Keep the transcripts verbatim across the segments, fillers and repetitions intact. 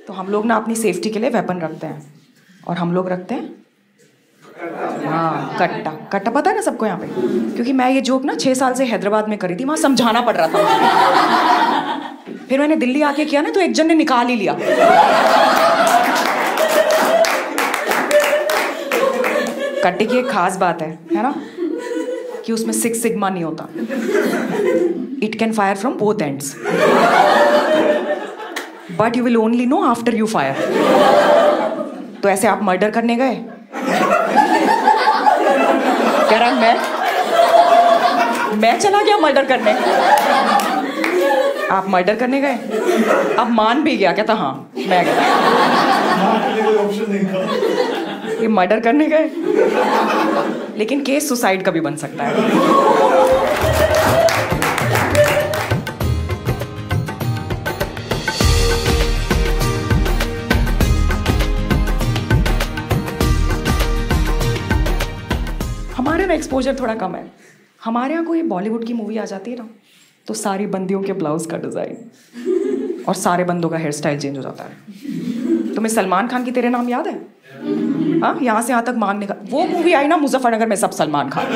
तो हम लोग ना अपनी सेफ्टी के लिए वेपन रखते हैं, और हम लोग रखते हैं हाँ कट्टा। कट्टा पता है ना सबको यहाँ पे, क्योंकि मैं ये जोक ना छः साल से हैदराबाद में करी थी, वहाँ समझाना पड़ रहा था मुझे। फिर मैंने दिल्ली आके किया ना तो एक जन ने निकाल ही लिया। कट्टे की एक खास बात है है ना, कि उसमें सिक्स सिग्मा नहीं होता। It can fire from both ends, but you will only know after you fire. तो ऐसे आप मर्डर करने गए, कह रहा मैं मैं चला गया मर्डर करने, आप मर्डर करने गए, अब मान भी गया, कहता हाँ मैं गया, ये मर्डर करने गए, लेकिन केस सुसाइड का भी बन सकता है। हमारे में एक्सपोजर थोड़ा कम है। हमारे यहाँ कोई बॉलीवुड की मूवी आ जाती है ना, तो सारी बंदियों के ब्लाउज का डिजाइन और सारे बंदों का हेयर स्टाइल चेंज हो जाता है। तुम्हें सलमान खान की तेरे नाम याद है? हाँ, यहाँ से यहाँ तक मांगने का, वो मूवी आई ना मुजफ्फरनगर में, सब सलमान खान,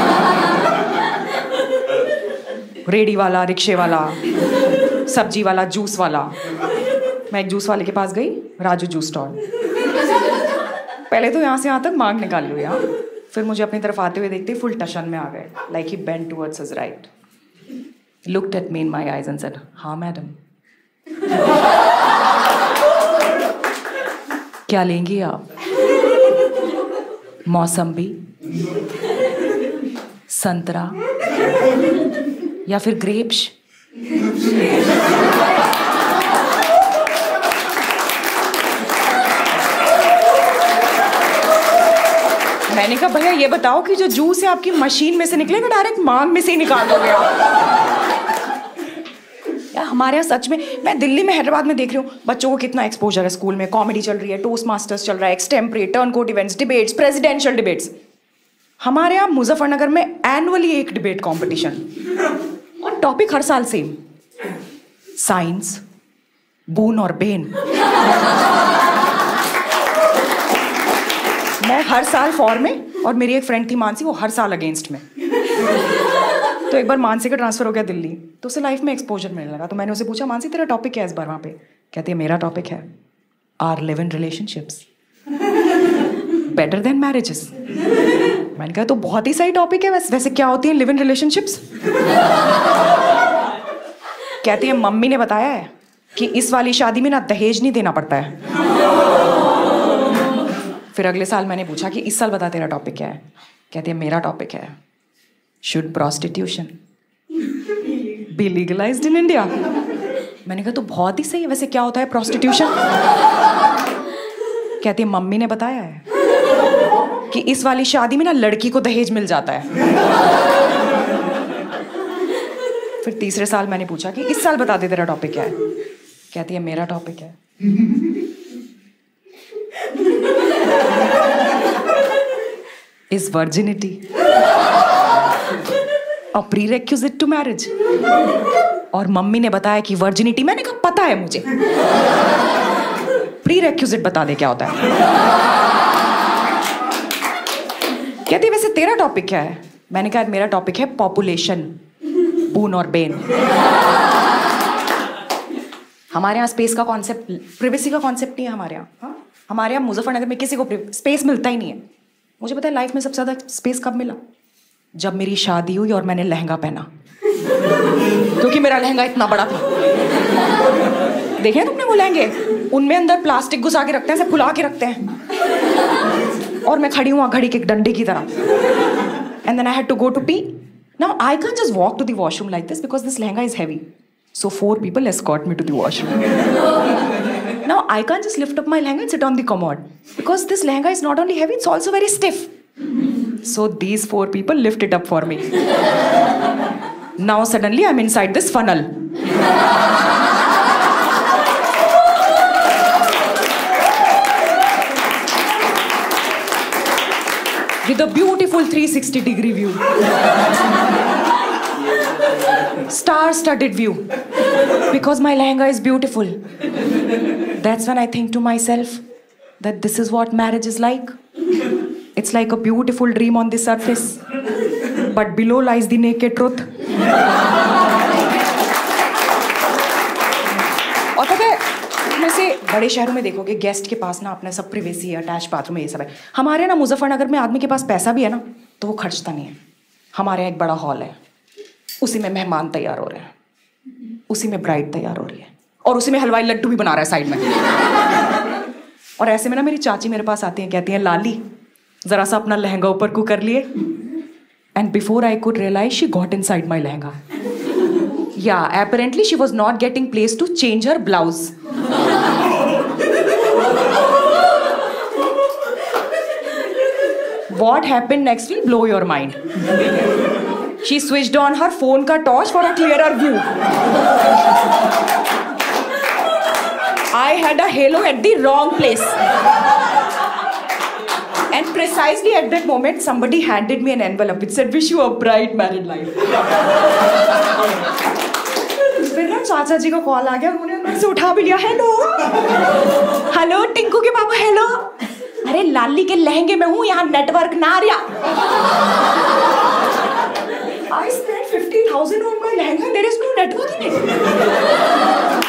रेडी वाला, रिक्शे वाला, सब्जी वाला, जूस वाला। मैं एक जूस वाले के पास गई, राजू जूस स्टॉल। पहले तो यहाँ से यहाँ तक मांग निकाल लो यार, फिर मुझे अपनी तरफ आते हुए देखते फुल टशन में आ गए, like he bent towards his right, looked at me in my eyes and said, हाँ मैडम, क्या लेंगी आप? मौसम्बी, संतरा या फिर ग्रेप्स? मैंने कहा भैया ये बताओ कि जो जूस है आपकी मशीन में से निकलेगा, डायरेक्ट मांग में से ही निकाल दोगे आप? यार हमारे यहाँ सच में, मैं दिल्ली में हैदराबाद में देख रही हूँ बच्चों को कितना एक्सपोजर है। स्कूल में कॉमेडी चल रही है, टोस्ट मास्टर्स चल रहा है, extempore, turncoat events, debates, presidential debates. हमारे यहाँ मुजफ्फरनगर में एनुअली एक डिबेट कॉम्पिटिशन, और टॉपिक हर साल सेम, साइंस, बून और बेन। मैं हर साल फॉर में, और मेरी एक फ्रेंड थी मानसी, वो हर साल अगेंस्ट में। तो एक बार मानसी का ट्रांसफर हो गया दिल्ली, तो उसे लाइफ में एक्सपोजर मिलने लगा। तो मैंने उसे पूछा, मानसी तेरा टॉपिक क्या है इस बार वहाँ पे? कहती है मेरा टॉपिक है are live in relationships better than marriages. मैंने कहा तो बहुत ही सही टॉपिक है, वैसे वैसे क्या होती है लिव इन रिलेशनशिप्स? कहती है मम्मी ने बताया है कि इस वाली शादी में ना दहेज नहीं देना पड़ता है। फिर अगले साल मैंने पूछा कि इस साल बता तेरा टॉपिक क्या है? कहती है मेरा टॉपिक है should prostitution be legalised in India. मैंने कहा तो बहुत ही सही है, वैसे क्या होता है प्रोस्टिट्यूशन? कहती है मम्मी ने बताया है कि इस वाली शादी में ना लड़की को दहेज मिल जाता है। फिर तीसरे साल मैंने पूछा कि इस साल बता दे तेरा टॉपिक क्या है? कहती है मेरा टॉपिक है is virginity a prerequisite to marriage. और मम्मी ने बताया कि वर्जिनिटी, मैंने कहा पता है मुझे, प्रीरेक्विजिट बता दे क्या होता है। कहती वैसे तेरा टॉपिक क्या है? मैंने कहा मेरा टॉपिक है पॉपुलेशन, बून और बेन। हमारे यहाँ स्पेस का कॉन्सेप्ट, प्रिवेसी का कॉन्सेप्ट नहीं है हमारे यहाँ। हाँ? हमारे यहाँ मुजफ्फरनगर में किसी को स्पेस मिलता ही नहीं है। मुझे पता है लाइफ में सबसे ज़्यादा स्पेस कब मिला? जब मेरी शादी हुई और मैंने लहंगा पहना, क्योंकि मेरा लहंगा इतना बड़ा था। देखे तुमने वो लहंगे, उनमें अंदर प्लास्टिक घुसा के रखते हैं, सब फुला के रखते हैं, और मैं खड़ी हूँ घड़ी के डंडे की तरह। And then I had to go to pee. Now I can't just walk to the washroom like this because this lehenga is heavy, so four people escort me to the washroom. Now I can't just lift up my lehenga and sit on the commode because this lehenga is not only heavy, it's also very stiff. So these four people lift it up for me. Now suddenly I'm inside this funnel. With a beautiful three sixty degree view. Star-studded view. Because my lehenga is beautiful. that's when I think to myself that this is what marriage is like. It's like a beautiful dream on the surface, but below lies the naked truth. और पता है, वैसे बड़े शहरों में देखोगे guest के पास ना अपना सब प्रिवेसी है, अटैच बाथरूम है, ये सब है. हमारे ना मुजफ्फरनगर में आदमी के पास पैसा भी है ना तो वो खर्चता नहीं है. हमारे यहाँ एक बड़ा हॉल है, उसी में मेहमान तैयार हो रहे हैं, उसी में ब्राइड तैयार हो रही है, और उसी में हलवाई लड्डू भी बना रहा है साइड में. और ऐसे में ना मेरी चाची मेरे पास आती हैं, कहती हैं लाली जरा सा अपना लहंगा ऊपर को कर लिए. And before I could realise she got inside my lehenga. या apparently she was not getting place to change her blouse. What happened next will blow your mind. She switched on her phone का torch for a clearer view. I had a halo at the wrong place. And precisely at that moment, somebody handed me an envelope. It said, "Wish you a bright married life." फिर ना चाचा जी का call आ गया, उन्होंने अंदर से उठा भी लिया. हेलो हेलो टिंकू के पापा, हेलो. अरे लाली के लहंगे में हूँ, यहाँ नेटवर्क ना आ रहा. I spent fifty thousand on my lehenga. There is no network in it.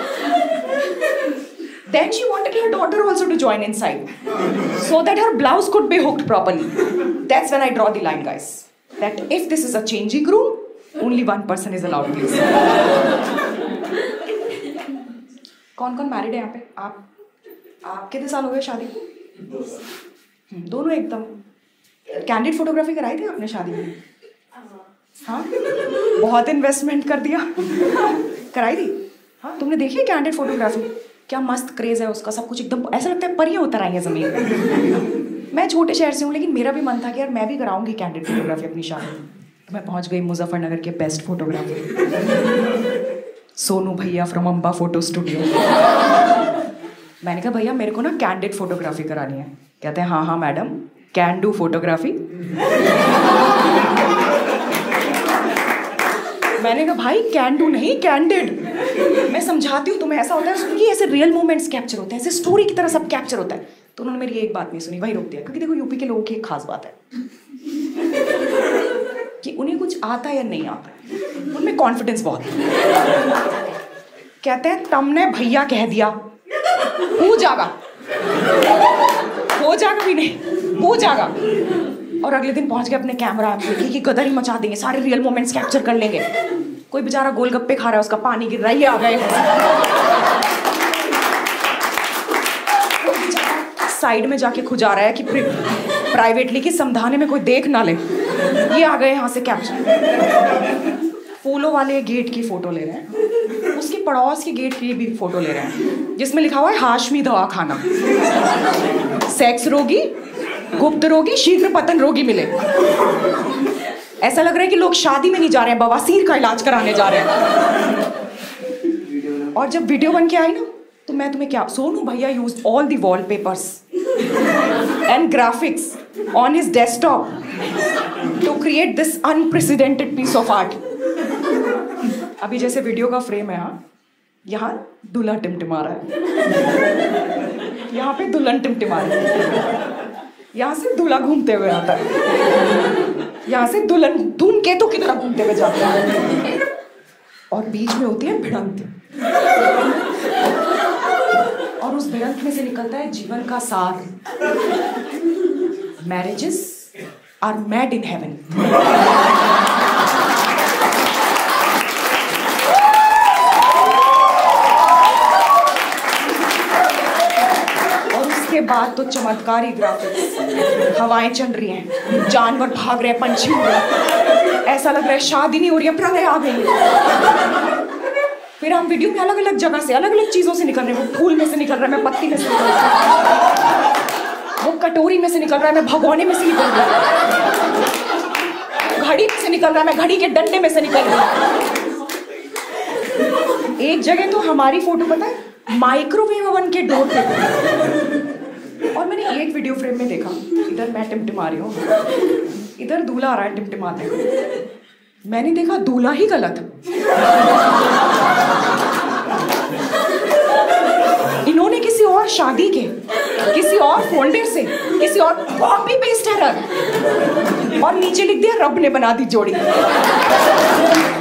Then she wanted her daughter also to join inside, so that her blouse could be hooked properly. That's when I draw the line, guys. That if this is a changing room, only one person is allowed, please. कौन कौन married है यहाँ पे? आप आप कितने साल हो गए शादी को? दोनों एकदम. कैंडिड फोटोग्राफी कराई थी आपने शादी में? हाँ, बहुत इन्वेस्टमेंट कर दिया. कराई थी? हाँ, तुमने देखी है कैंडिड फोटोग्राफी? क्या मस्त क्रेज है उसका, सब कुछ एकदम ऐसा लगता है परियां उतर आई हैं जमीन पे. मैं छोटे शहर से हूँ, लेकिन मेरा भी मन था कि यार मैं भी कराऊंगी कैंडिड फोटोग्राफी अपनी शादी में. तो मैं पहुंच गई मुजफ्फरनगर के बेस्ट फोटोग्राफर सोनू भैया फ्रॉम अम्बा फोटो स्टूडियो. मैंने कहा भैया मेरे को ना कैंडिड फोटोग्राफी करानी है. कहते हैं हाँ हाँ मैडम, कैन डू फोटोग्राफी. मैंने कहा भाई कैन डू नहीं, कैंडिड. मैं समझाती हूँ तुम्हें, ऐसा होता है उसमें कि ऐसे रियल मोमेंट्स कैप्चर होते हैं, ऐसे स्टोरी की तरह सब कैप्चर होता है. तो उन्होंने मेरी एक बात नहीं सुनी, वही रोक दिया. क्योंकि देखो यूपी के लोगों की एक खास बात है कि उन्हें कुछ आता है या नहीं आता, उनमें कॉन्फिडेंस बहुत है. कहते हैं तुमने भैया कह दिया हो जाएगा, हो जाएगा भी नहीं, हो जाएगा. और अगले दिन पहुंच गए अपने कैमरा की गदर ही मचा देंगे, सारे रियल मोमेंट्स कैप्चर कर लेंगे. कोई बेचारा गोलगप्पे खा रहा है, उसका पानी गिर रहा है, ये आ गए. साइड में जाके खुजा रहा है कि प्राइवेटली कि समझाने में कोई देख ना ले, ये आ गए यहाँ से कैप्चर. फूलों वाले गेट की फोटो ले रहे हैं, उसके पड़ोस के गेट की भी फोटो ले रहे हैं जिसमें लिखा हुआ है हाशमी दवा खाना, सेक्स रोगी, गुप्त रोगी, शीघ्र पतन रोगी मिले. ऐसा लग रहा है कि लोग शादी में नहीं जा रहे हैं, बवासीर का इलाज कराने जा रहे हैं. और जब वीडियो बन के आई ना, तो मैं तुम्हें क्या, सोनू भैया used all the wallpapers and graphics on his desktop to create this unprecedented piece of art. अभी जैसे वीडियो का फ्रेम है, यहाँ यहाँ दूल्हा टिमटिमा रहा है, यहाँ पे दुल्हन टिमटिमा रही है, यहाँ से दूल्हा घूमते हुए आता है, यहाँ से दुल्हन धूमकेतु की तरह घूमते हुए जाता है, और बीच में होती है भिड़ंत. और उस भिड़ंत में से निकलता है जीवन का सार. Marriages are made in heaven. के बाद तो चमत्कारी ग्राफिक्स, हवाएं चल रही हैं, जानवर भाग रहे हैं, पंछी उड़ रहे हैं, ऐसा लग रहा है शादी नहीं हो रही है, प्रलय आ गई. फिर हम वीडियो में अलग अलग जगह से, अलग अलग चीजों से निकल रहे हैं. वो फूल में से निकल रहा है, मैं पत्ती में से निकल रहा है, वो कटोरी में से निकल रहा है, मैं भगोने में से निकल रहा है, घड़ी में से निकल रहा है, मैं घड़ी के डंडे में से निकल रहा हूँ. एक जगह तो हमारी फोटो पता है माइक्रोवेव ओवन के डोर पे. और मैंने एक वीडियो फ्रेम में देखा, इधर मैं टिमटिमा रही हूँ, इधर दूल्हा आ रहा है टिमटिमाते हुए. मैंने देखा दूल्हा ही गलत. इन्होंने नीचे लिख दिया रब ने बना दी जोड़ी।